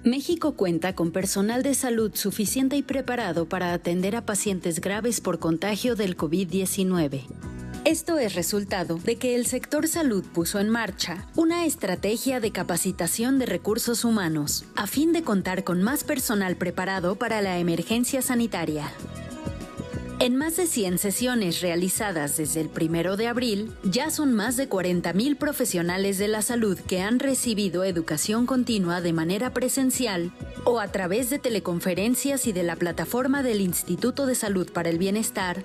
México cuenta con personal de salud suficiente y preparado para atender a pacientes graves por contagio del COVID-19. Esto es resultado de que el sector salud puso en marcha una estrategia de capacitación de recursos humanos, a fin de contar con más personal preparado para la emergencia sanitaria. En más de 100 sesiones realizadas desde el 1 de abril, ya son más de 40,000 profesionales de la salud que han recibido educación continua de manera presencial o a través de teleconferencias y de la plataforma del Instituto de Salud para el Bienestar,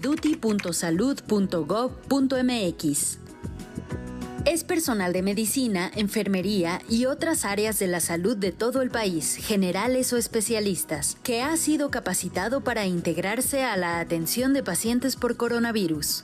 coviduti.salud.gov.mx. Es personal de medicina, enfermería y otras áreas de la salud de todo el país, generales o especialistas, que ha sido capacitado para integrarse a la atención de pacientes por coronavirus.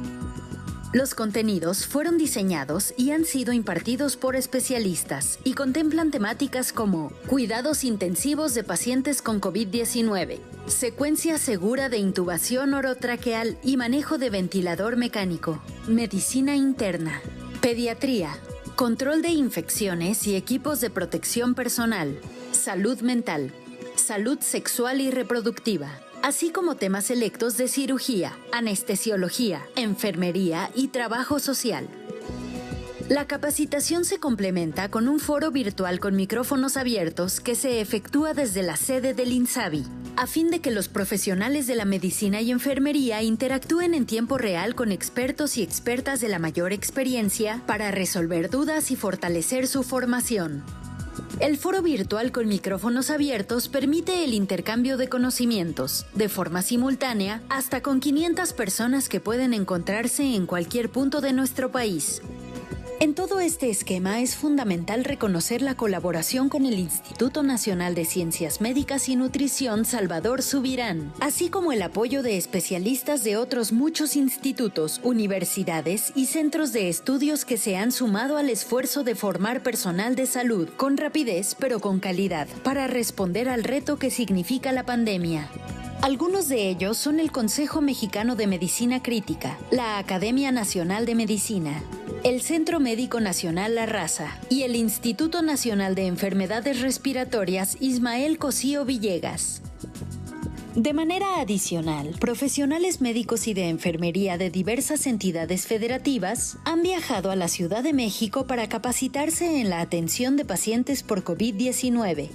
Los contenidos fueron diseñados y han sido impartidos por especialistas y contemplan temáticas como cuidados intensivos de pacientes con COVID-19, secuencia segura de intubación orotraqueal y manejo de ventilador mecánico, medicina interna, pediatría, control de infecciones y equipos de protección personal, salud mental, salud sexual y reproductiva, así como temas selectos de cirugía, anestesiología, enfermería y trabajo social. La capacitación se complementa con un foro virtual con micrófonos abiertos que se efectúa desde la sede del INSABI, a fin de que los profesionales de la medicina y enfermería interactúen en tiempo real con expertos y expertas de la mayor experiencia para resolver dudas y fortalecer su formación. El foro virtual con micrófonos abiertos permite el intercambio de conocimientos, de forma simultánea, hasta con 500 personas que pueden encontrarse en cualquier punto de nuestro país. En todo este esquema es fundamental reconocer la colaboración con el Instituto Nacional de Ciencias Médicas y Nutrición Salvador Subirán, así como el apoyo de especialistas de otros muchos institutos, universidades y centros de estudios que se han sumado al esfuerzo de formar personal de salud con rapidez pero con calidad para responder al reto que significa la pandemia. Algunos de ellos son el Consejo Mexicano de Medicina Crítica, la Academia Nacional de Medicina, el Centro Médico Nacional La Raza y el Instituto Nacional de Enfermedades Respiratorias Ismael Cosío Villegas. De manera adicional, profesionales médicos y de enfermería de diversas entidades federativas han viajado a la Ciudad de México para capacitarse en la atención de pacientes por COVID-19.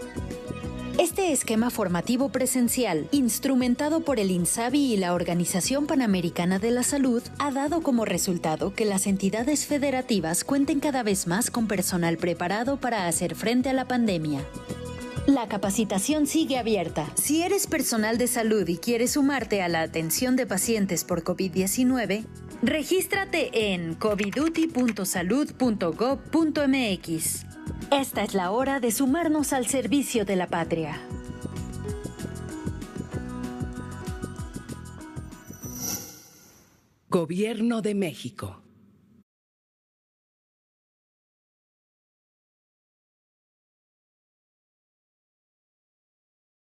Este esquema formativo presencial, instrumentado por el INSABI y la Organización Panamericana de la Salud, ha dado como resultado que las entidades federativas cuenten cada vez más con personal preparado para hacer frente a la pandemia. La capacitación sigue abierta. Si eres personal de salud y quieres sumarte a la atención de pacientes por COVID-19, regístrate en coviduti.salud.gov.mx. Esta es la hora de sumarnos al servicio de la patria. Gobierno de México.